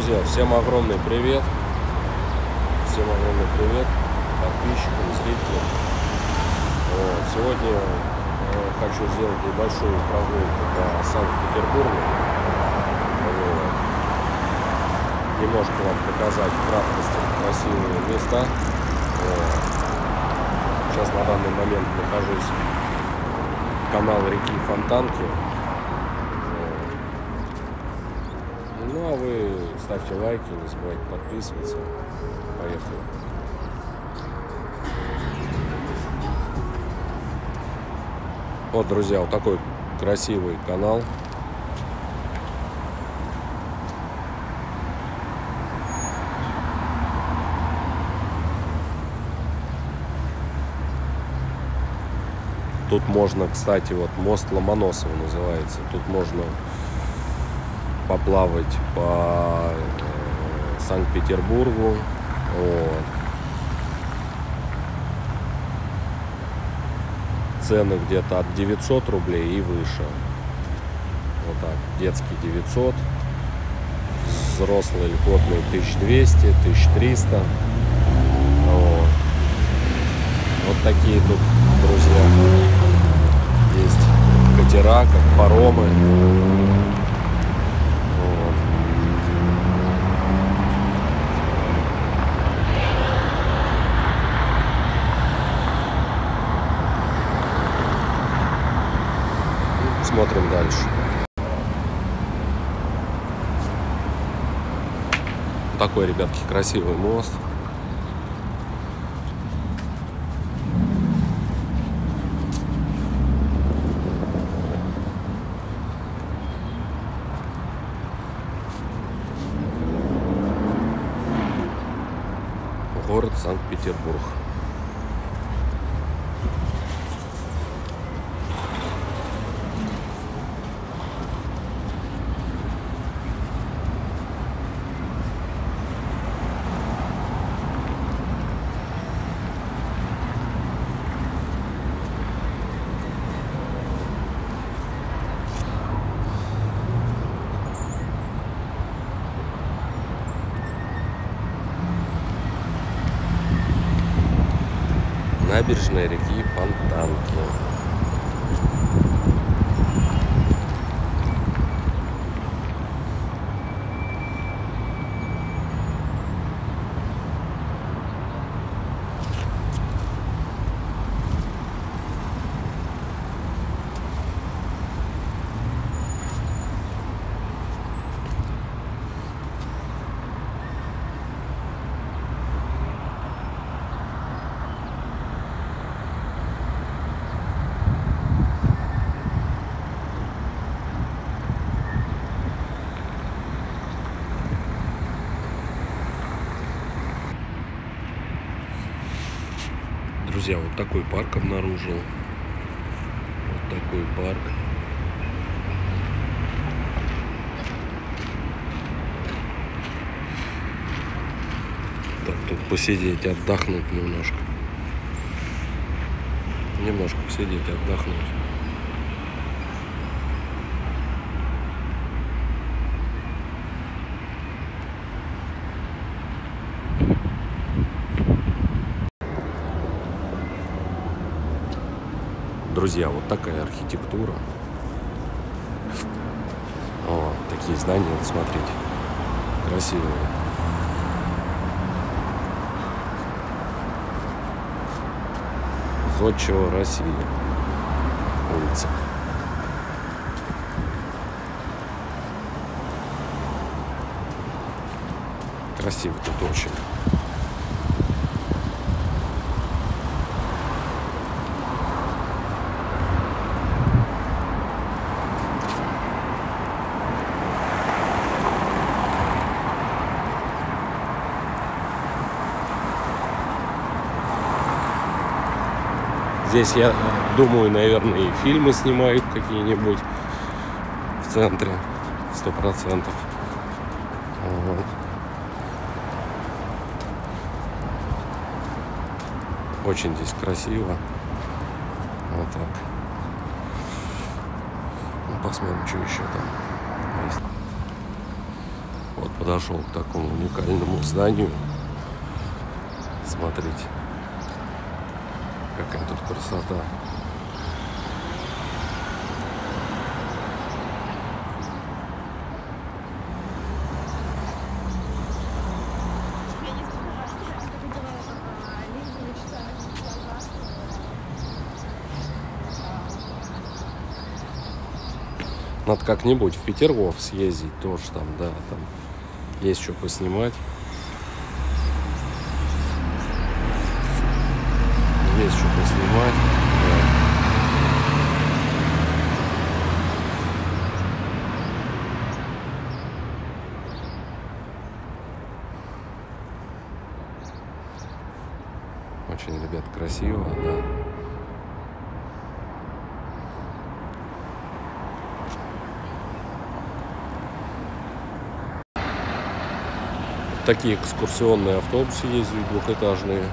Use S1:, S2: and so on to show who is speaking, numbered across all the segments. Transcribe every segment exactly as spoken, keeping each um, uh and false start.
S1: Друзья, всем огромный привет. Всем огромный привет подписчикам, зрителям. Вот. Сегодня э, хочу сделать небольшую прогулку по Санкт-Петербургу. Вот. Немножко вам показать в краткости красивые места. Вот. Сейчас на данный момент нахожусь в канал реки Фонтанки. Ну а вы ставьте лайки, не забывайте подписываться. Поехали. Вот, друзья, вот такой красивый канал. Тут можно, кстати, вот мост Ломоносова называется. Тут можно поплавать по э, Санкт-Петербургу. Вот. Цены где-то от девятисот рублей и выше. Вот так. Детский девятьсот, взрослый льготный тысяча двести, тысяча триста. Вот. Вот такие тут, друзья, есть катера, как паромы. Смотрим дальше. Такой, ребятки, красивый мост. Город Санкт-Петербург. Набережная реки Фонтанки. Друзья, вот такой парк обнаружил. Вот такой парк. Так, тут посидеть, отдохнуть немножко. Немножко посидеть, отдохнуть. Друзья, вот такая архитектура. О, такие здания, вот смотрите, красивые. Зодчего России. Улица. Красиво тут очень. Здесь, я думаю, наверное, и фильмы снимают какие-нибудь в центре, сто процентов. Вот. Очень здесь красиво. Вот так. Ну, посмотрим, что еще там есть. Вот под подошел к такому уникальному зданию. Смотрите, какая тут красота. Надо как-нибудь в Петергоф съездить тоже там, да, там есть что поснимать. Есть что поснимать. Да. Очень, ребят, красиво, да. Такие экскурсионные автобусы ездят, двухэтажные.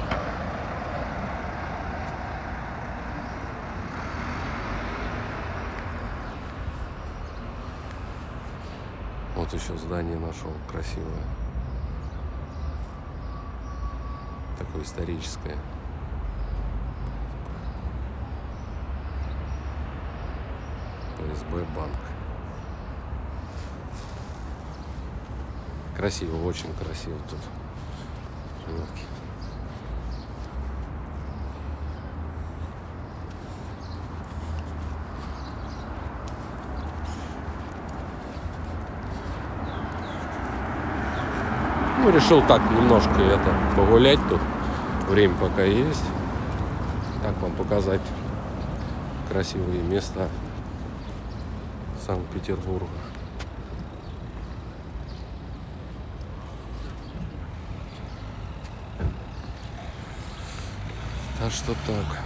S1: Вот еще здание нашел красивое. Такое историческое. ПСБ банк. Красиво, очень красиво тут. Ребятки. Ну, решил так немножко это погулять тут. Время пока есть. Так вам показать красивые места Санкт-Петербурга. Так что так.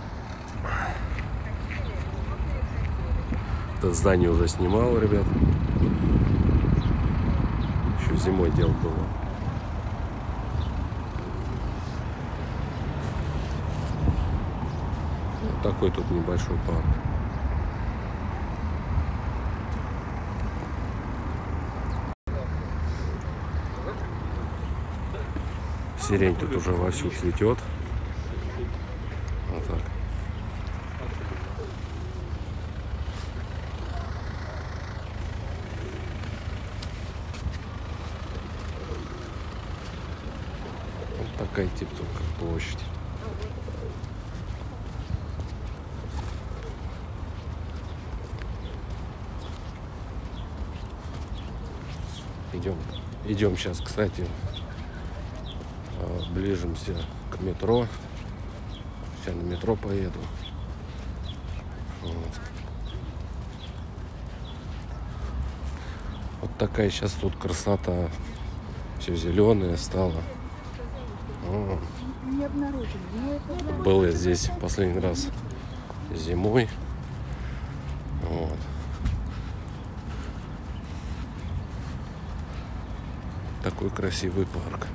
S1: Это здание уже снимал, ребят. Еще зимой дело было. Вот такой тут небольшой парк. Сирень тут уже вовсю цветет. Вот так. Вот такая типа тут как площадь. Идем, идем сейчас, кстати, ближимся к метро. Сейчас на метро поеду. Вот. Вот такая сейчас тут красота. Все зеленое стало. О. Был я здесь последний раз зимой. Вот. Такой красивый парк.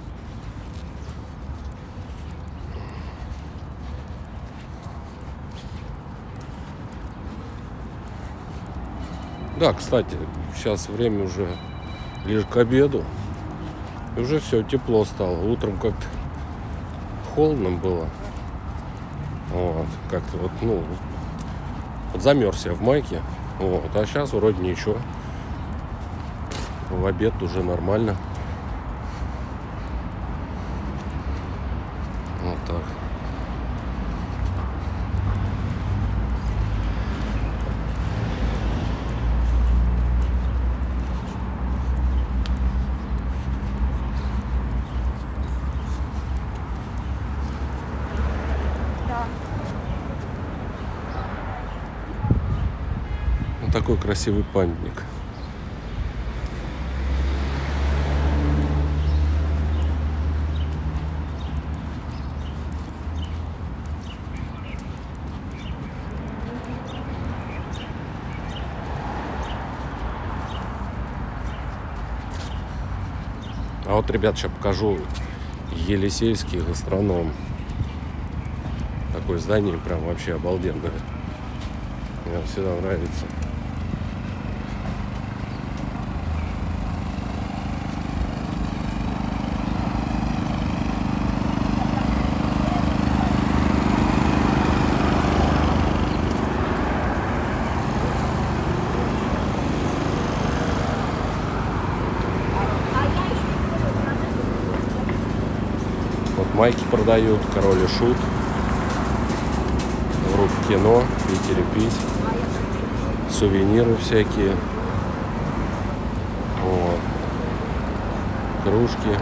S1: Да, кстати, сейчас время уже ближе к обеду. И уже все, тепло стало. Утром как-то холодно было. Вот, как-то вот, ну, вот замерз я в майке. Вот, а сейчас вроде ничего. В обед уже нормально. Вот так. Вот такой красивый памятник. А вот, ребят, сейчас покажу Елисейский гастроном. Такое здание прям вообще обалденное. Мне всегда нравится. Майки продают, Король и Шут. Групп кино, пить или пить. Сувениры всякие. Вот. Кружки.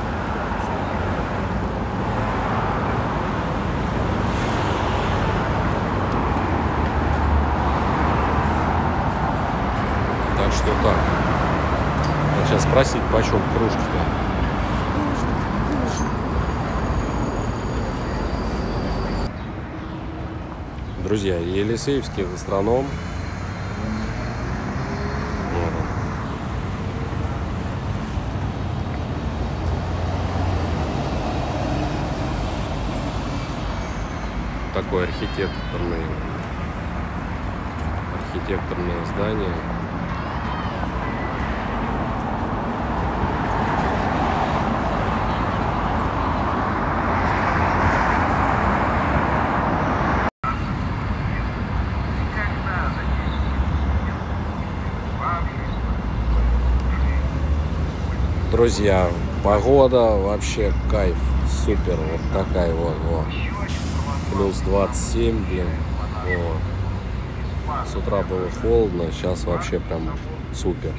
S1: Так что так. Надо сейчас спросить, почем кружки-то. Друзья, Елисеевский гастроном. Вот он. Такое архитекторное, архитекторное здание. Друзья, погода вообще кайф, супер, вот такая вот, вот. Плюс двадцать семь, блин, вот. С утра было холодно, сейчас вообще прям супер.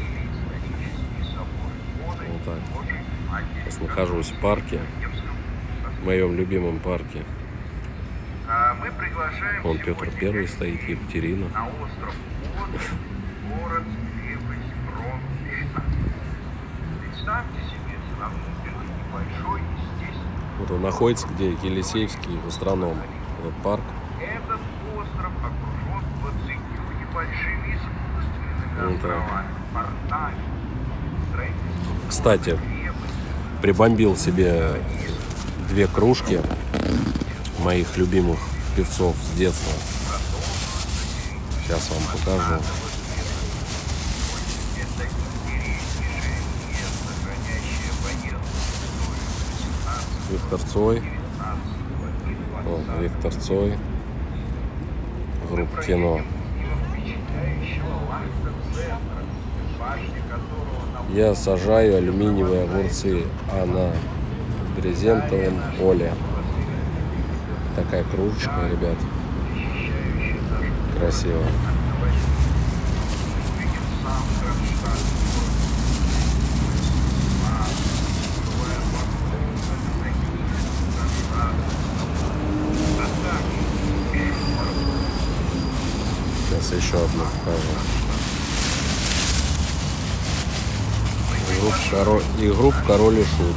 S1: Вот так. Сейчас нахожусь в парке, в моем любимом парке. Вон Петр Первый стоит, Екатерина. Вот он находится, где Елисеевский гастроном, этот парк.
S2: Этот остров окружен двадцатью небольшими искусственными
S1: вот
S2: островами.
S1: Кстати, прибомбил себе две кружки моих любимых певцов с детства. Сейчас вам покажу. Виктор Цой. Вот, Виктор Цой. Группа кино. Я сажаю алюминиевые огурцы, а на брезентовом поле. Такая кружечка, ребят. Красиво. Сейчас еще одну покажу. Группа Король... И группа Король и Шут.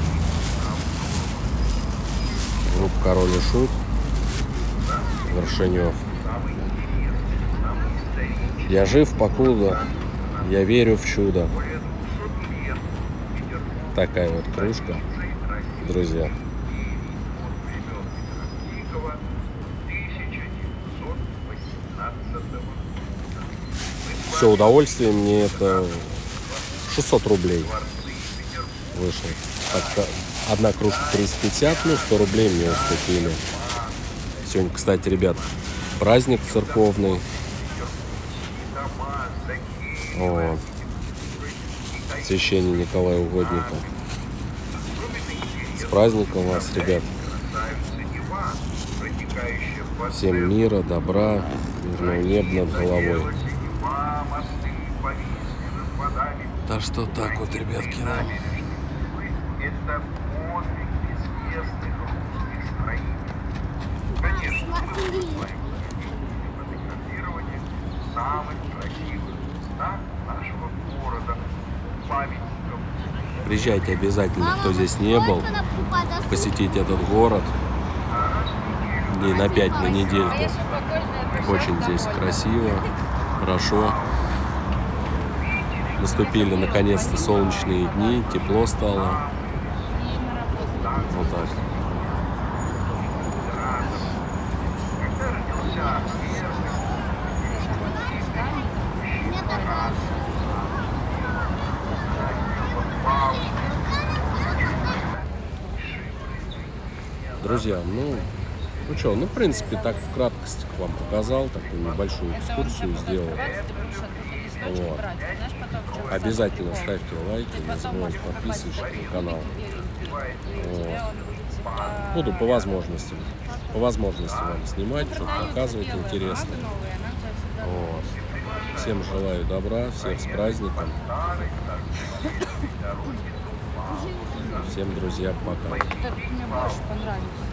S1: Группа Король и Шут. Вершинев. Я жив, покуда я верю в чудо. Такая вот кружка, друзья. Все удовольствие мне это шестьсот рублей вышло. Так, одна кружка триста пятьдесят, ну сто рублей мне уступили. Сегодня, кстати, ребят, праздник церковный. Вот. Священника Николая Угодника. С праздником вас, ребят. Всем мира, добра, мирного неба над головой. Да что так вот, ребятки, нам.
S2: Это подвиг известных русских строителей. Конечно, фотографирование самых красивых мест нашего города, памятников.
S1: Приезжайте обязательно, кто здесь не был, посетить этот город. Дней на пять, на недельку. Очень здесь красиво, хорошо. Наступили наконец-то солнечные дни, тепло стало. Вот так. Друзья, ну, ну что, ну, в принципе, так в краткости к вам показал, такую небольшую экскурсию сделал. Вот. Обязательно ставьте лайки, не забывайте подписываться на канал. Вот.
S3: по...
S1: Буду по возможности. По возможности вам снимать, что
S3: Продаются
S1: показывать
S3: белые
S1: интересно.
S3: флаги новые, нам всегда
S1: Вот. Всем желаю добра, всех с праздником. Всем, друзья, пока.
S3: Так мне больше понравилось.